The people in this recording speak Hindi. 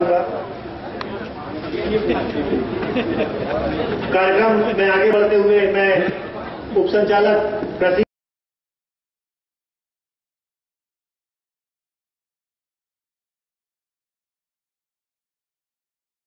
कार्यक्रम में आगे बढ़ते हुए मैं उप संचालक